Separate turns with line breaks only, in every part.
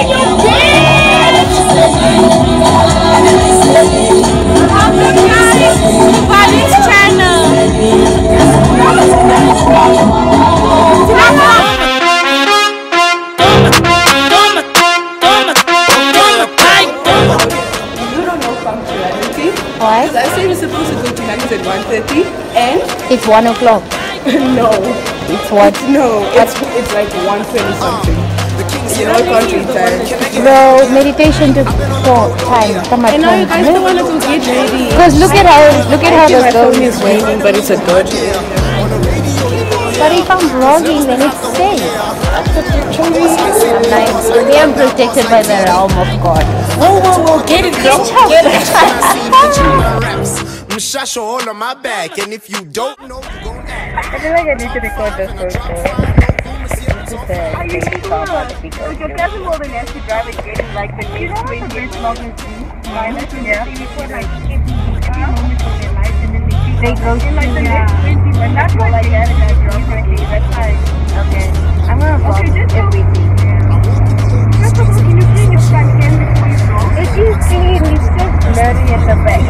Why? Because I said we're supposed to go to Nandi's at 1:30 and
it's 1 o'clock.
No.
It's what?
No, it's like 1:20 something. You know, I can't read time.
Bro, meditation took time. Come on.
And now you guys don't want to go get ready.
Because look at how the girl is
waiting, but it's a good.
But if I'm vlogging, then it's safe. I'm like, we are protected by the realm of God.
Whoa, get it, girl. Get it.
Shasha all on my back, and if you don't know, you gon' act.
I feel like I need to record this photo.
Your cousin will then ask you drive it getting like the next 20 years long as you. Yeah. They go in like the next 20 when that's what like that and that's fine. Okay. I'm gonna vlog everything. First of all, can you clean your front end before you go?
It is clean, it's just blurry at the back.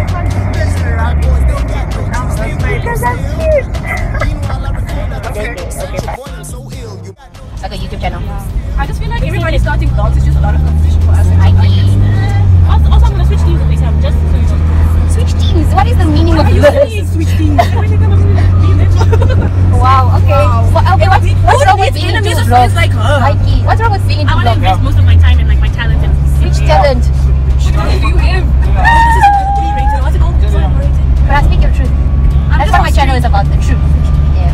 Because that's cute.
Okay, bye. Like a YouTube channel.
I just feel like everybody's starting vlogs. It's just a lot of competition for us. Also, I'm gonna switch teams with Beckham just so you know.
Switch teams? What is the meaning of this?
Switch teams.
Wow, okay.
Wow.
Well, okay, what's wrong with being into vlogs?
Like her.
Mikey, what's wrong with being into
I want to invest
vlogs?
most of my time in like my talent and
Which talent? But I speak your truth. That's what my channel is about, the truth. Yeah.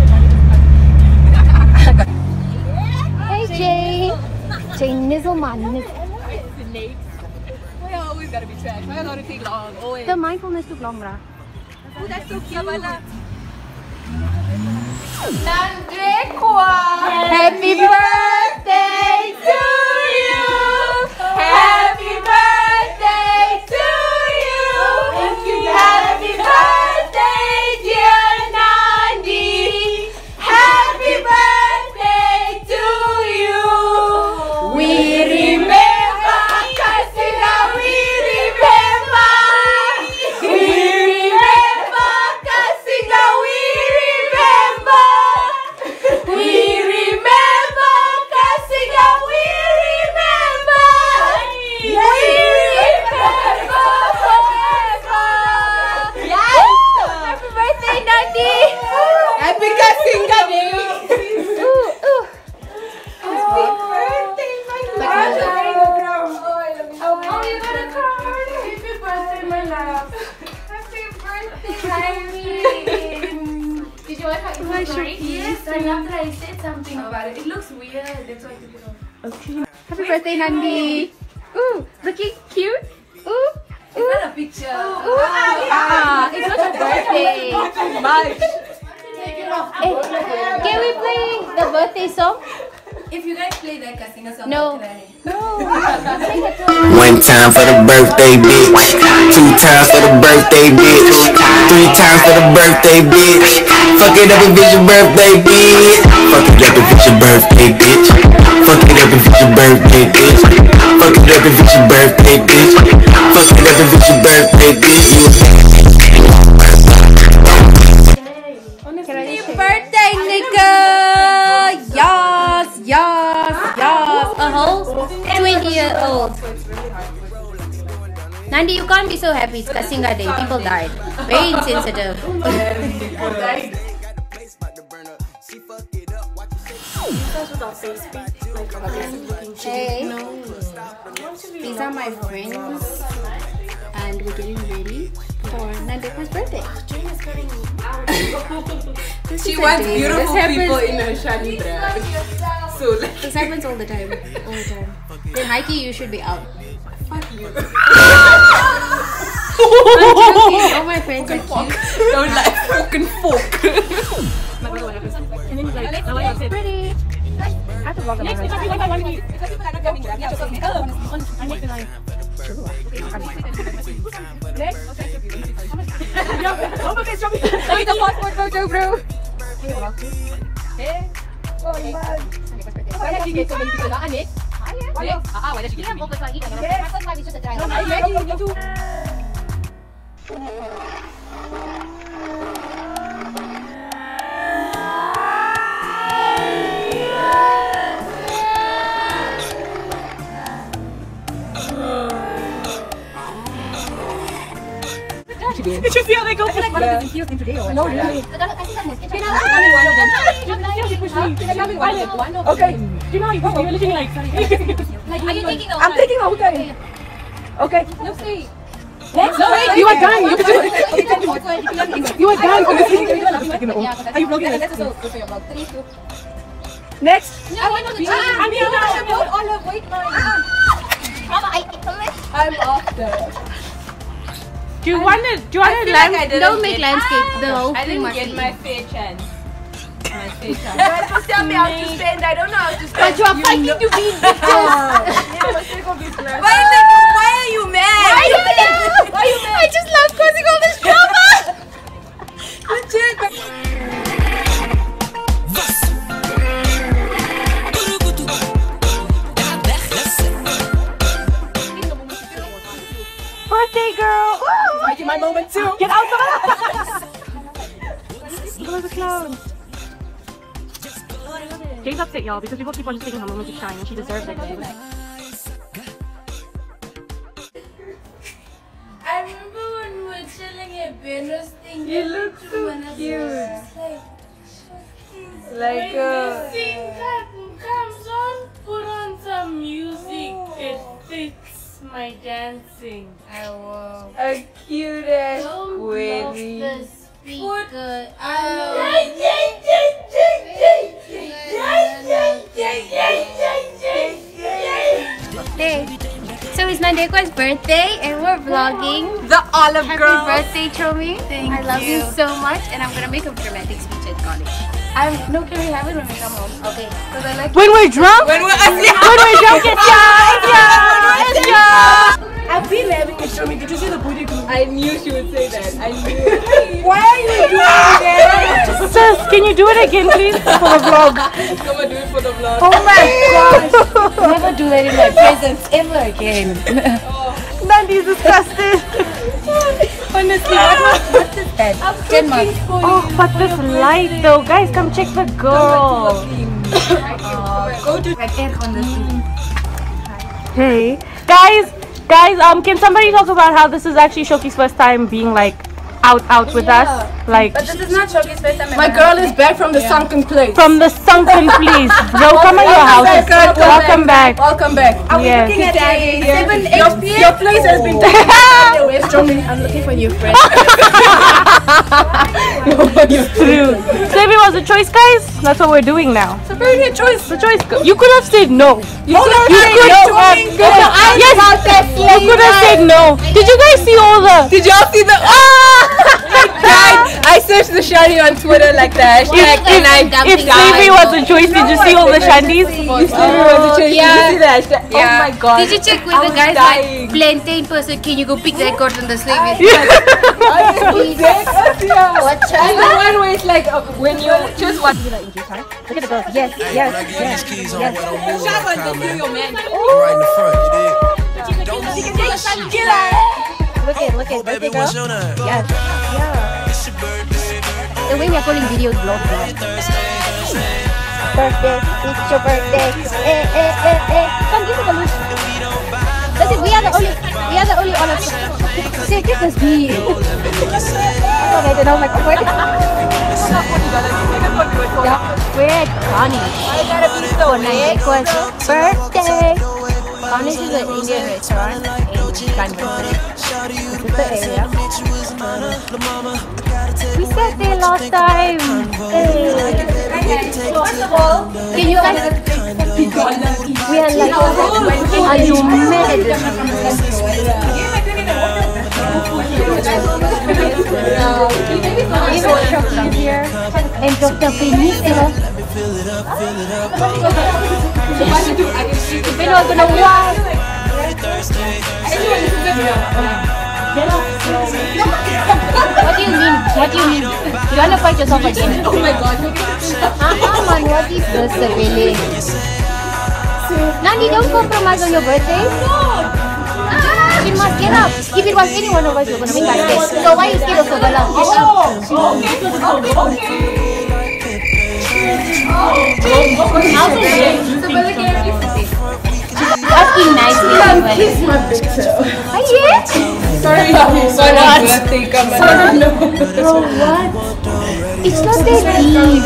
Hey Jay. Jay Nizzleman.
Why I always gotta be trash? Why I gotta take long? Always.
The mindfulness took long, bruh.
Oh, that's so cute.
Happy birthday to you. Happy birthday to you. Happy birthday, dear Nandi. Happy birthday to you. We remember, Cassinga, we remember. We remember, Cassinga, we remember. We remember, Cassinga, we remember. We remember forever. Yes! Happy birthday, Nandi!
Happy Cassinga Day!
Ooh.
Happy birthday, my love!
Oh, you got a card! Happy birthday, my love! Happy birthday, Irene! Did you like how it looks right? Yes, I love that I said something about it. It looks weird, that's why I took it off. Okay. Happy birthday, Nandi! Ooh, looking cute! Ooh!
Is that a picture?
It's not your birthday!
Take it off.
Hey, can we play the birthday song?
If you guys play that Cassinga song,
No.
No.
One time for the birthday bitch, 2 times for the birthday bitch, 3 times for the birthday bitch. Fuck it up if it's your birthday bitch. Fuck it up if it's your birthday bitch. Fuck it up if it's your birthday bitch. Fuck it up if it's your birthday bitch. Fuck it up if it's your birthday bitch.
Happy birthday, nigga! Yas! A whole 20-year-old. Nandi, you can't be so happy. It's Cassinga Day. People died. Very insensitive. Hey, these are my friends, and we're getting ready for Nandika's birthday.
She wants beautiful people in her shiny dress. So
this happens all the time. Then Mikey, you should be out.
fuck you.
All my friends are cute.
Don't like fucking fork.
Pretty. I have to vlog about Take the passport photo, bro. Why did you get so many people on it?
Why did you get me? Did you see how they go? I feel like one of them heals him today or no, really. Okay. Do you know how you're looking like? Are you taking the
I'm taking a okay. Okay.
No, stay.
Next. No, wait. You are done. You are done. Are you vlogging? Next.
I want to be. I'm here now. All of wait, I'm off there.
Do you want to landscape?
Don't make landscape though.
I didn't get my fair chance. My fair chance.
You're supposed to tell me how to spend. I don't know how to spend.
But you are fighting to be bitches.
Why are you mad?
Why are you mad? I just love causing all this drama.
Birthday girl!
It's making my moment too.
Get out of the clowns. Jane's upset, y'all, because people keep on just taking her moment to shine, and she deserves it. Baby.
I remember when we were chilling at Ben's thing.
You look so cute. Like
comes on, put on some music. It fits my dancing. I will.
a cutest
Don't
queenie.
block the speaker. Hey, so it's Nandeko's birthday and we're vlogging.
The olive
Happy
girl.
birthday, Chomi.
Thank
I love you
you.
so much and I'm gonna make a dramatic speech at college. No, can we have it when we come home? Okay. Because I like
When we're drunk?
When we're asleep.
When we're drunk, it's
I've been having a show me. Did you see the booty group? I knew she would say that. I knew. Why are you doing that?
Sis, can you do it again, please? For the vlog.
Come and do it for the vlog.
oh my gosh. Never do that in my presence ever again.
Nandi's disgusted.
Honestly, what's this bed? 10 months.
Oh, but this light though. Guys, come check the girl.
Go to
Hey. Guys, can somebody talk about how this is actually Shoki's first time being like out with us? Like,
But this is not Shoki's first time. My girl is back from the sunken place.
from the sunken place. Welcome at your house. Welcome back.
Welcome back. Are we
Yes.
looking at a 7, 8 p.m.? Your place has been taken away from me. I'm looking for new friends.
True. So if it was a choice, guys, that's what we're doing now.
It's a very good choice.
The choice. You could have said no. You could have said no. Did you guys see all the?
Did y'all see the? Guys, I searched the shawty on Twitter like the hashtag and I
If slavery was a choice, did you see all the shandies?
If slavery was a choice, did you see the hashtag? Oh my god.
Did you check with the guys like plantain person? Can you go pick that cotton the slave is?
What's that? The one where it's like when you choose what.
Look at the girls. Yes.
Shava, just do your man.
Right in the front, you dig?
Look at
Baby, what's your name?
Yes.
It's your birthday.
The way we are calling videos vlog.
Birthday, it's your birthday.
Come give it a look. That's it. We are the only honest. See, this is me. I don't know, like what? We're at Connie's. For Nandeko's birthday. Connie's is an Indian restaurant in Kanpur. This is the area. We sat there last time.
First of all,
Can you guys? We are like, are you mad? We got chocolate here and Dr. Benito. We're not gonna watch. What do you mean? What do you mean? You wanna fight yourself again?
oh my god.
Man, what is this, Billy? Nandi, don't compromise on your birthday. She must get up. If it was any one of us, we're gonna make our best. So why are you scared of Sobala? Get up. Asking nicely.
Kiss my picture.
Are you?
Sorry, birthday coming.
Bro, what? It's not that deep.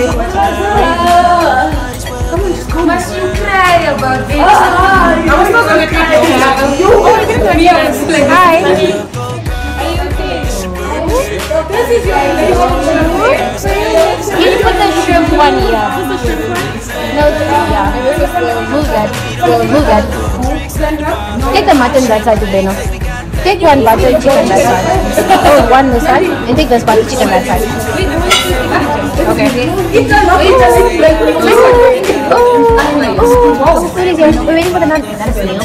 Must you cry about it? I was not gonna cry. You were gonna cry.
Hi.
Are you okay? This is your
You put the shrimp one here. No, yeah. Move that. Move that. Take the mutton that side to Beno. Take one butter chicken that side. Oh, one this side. And take this butter chicken that side. Okay. Oh, we're waiting for the naan.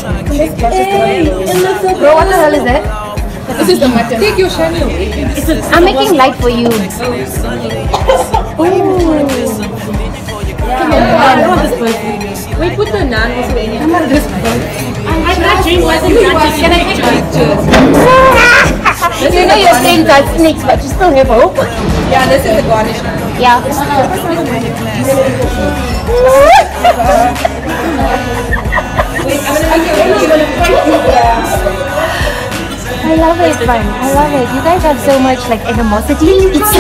Bro, what the hell is that?
This is the mutton. Take your shiny away.
I'm making light for you.
Wait, put the naan also in here.
I'm not doing what you want.
Can I take pictures?
You know your friends are snakes, but you still have hope.
Yeah, this is the garnish.
Yeah. I love it, fun. I love it. You guys have so much like animosity. It's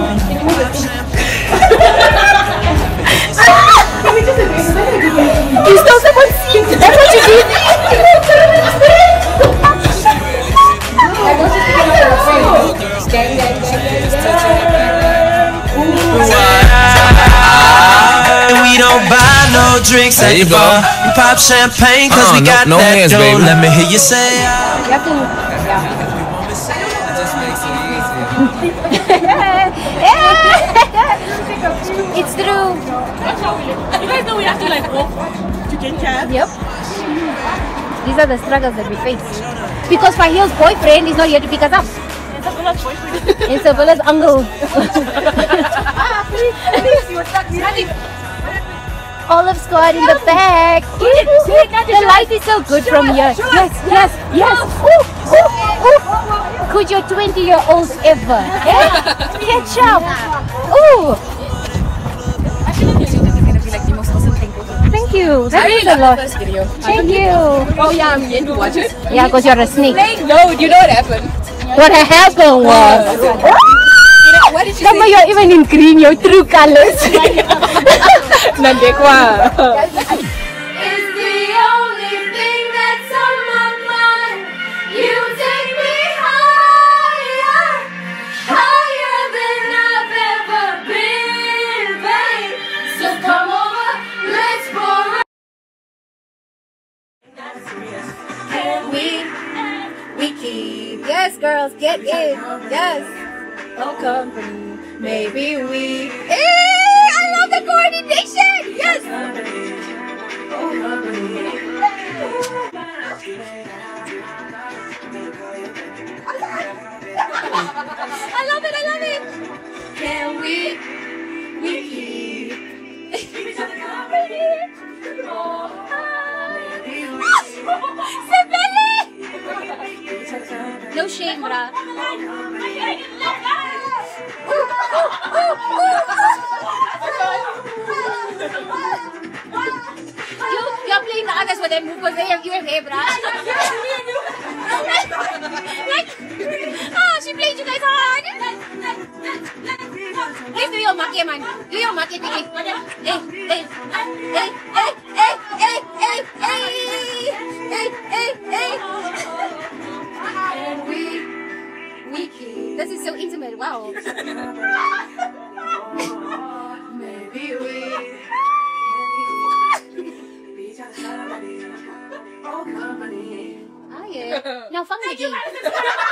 you stole someone's seat. That's what you did.
We don't buy no drinks at the bar. We pop champagne cause we got
no
that
hands,
dough.
baby.
Let me hear you say
You have to, it's true.
You guys know we have to like walk to get cab.
Yep. These are the struggles that we face. Because Fahil's boyfriend is not here to pick us up.
And Sabila's boyfriend.
And Sabila's uncle. Olive squad in the back. The light is so good from here. Yes, yes, yes. Ooh, ooh, ooh. Could your 20-year-olds ever catch up? Ooh. Thank you. That means a lot. Thank you.
Oh yeah, I'm going to watch it.
Yeah, because you're a snake.
No, you know what happened?
What happened was...
What did you
Some of
say?
you are even in green, your true colors.
Nandi kwa.
It's the only thing that's on my mind. You take me higher, higher than I've ever been, babe. So come over, let's pour. We keep. Yes, girls, get in. Yes. Oh, company. Maybe we. Hey, I love the coordination. Yes. I love it. I love it. Can we keep each other company? No shame, bruh. You're playing the others with them because they have you have hair, bruh. Oh, she played you guys hard. Let's do your market, man. Do your market, Vicky. Hey, hey, hey, hey, hey, hey, hey, hey, hey, hey, and we keep. This is so intimate. Wow. Maybe we. Ah, yeah. Now, fun again.